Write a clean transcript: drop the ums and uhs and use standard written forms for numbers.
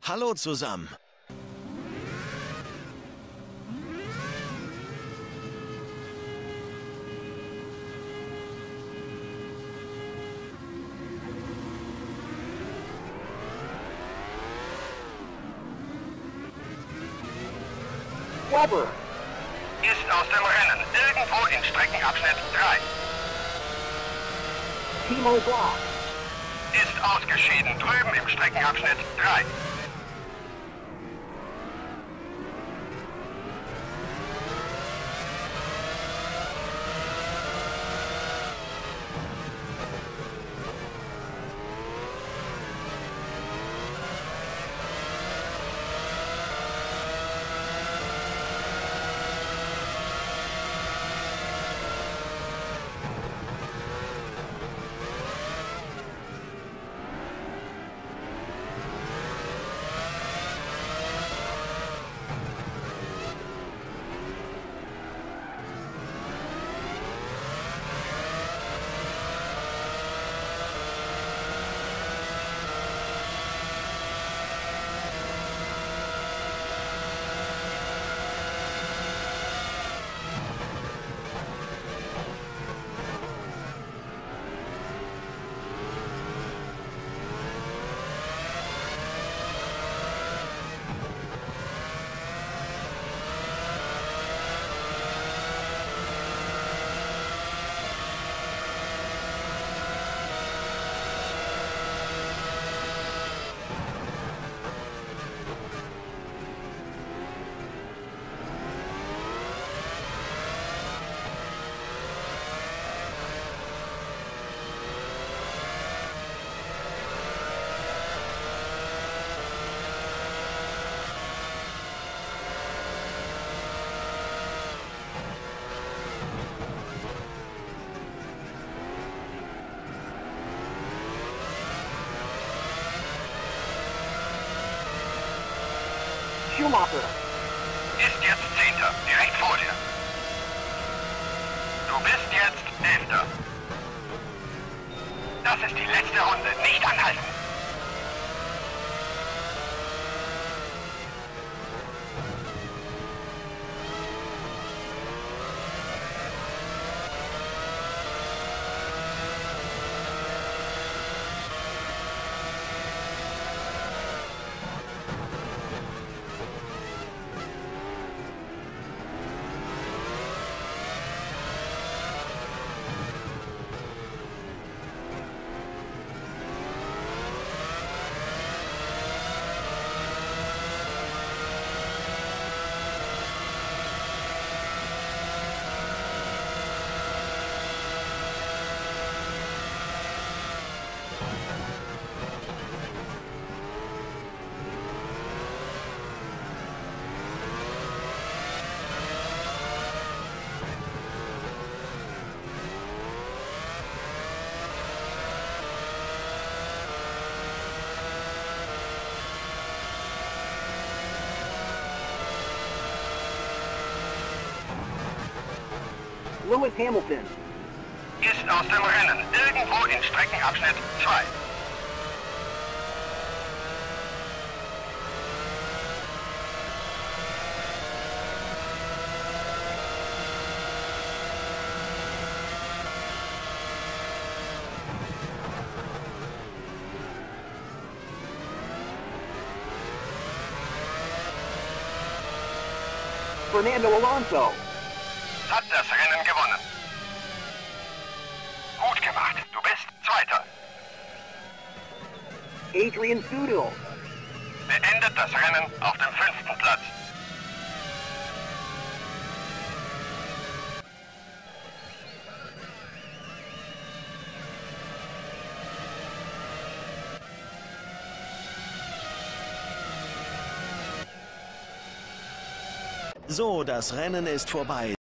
Hallo zusammen. Weber Ist aus dem Rennen, irgendwo in Streckenabschnitt 3. Timo Glock Ist ausgeschieden, drüben im Streckenabschnitt 3. Schumacher Ist jetzt 10. direkt vor dir. Du bist jetzt 11. Das ist die letzte Runde, nicht anhalten. Lewis Hamilton Ist aus dem Rennen, irgendwo in Streckenabschnitt 2. Fernando Alonso Hat das Rennen gewonnen. Gut gemacht, du bist 2. Adrian Sutil Beendet das Rennen auf dem 5. Platz. So, das Rennen ist vorbei.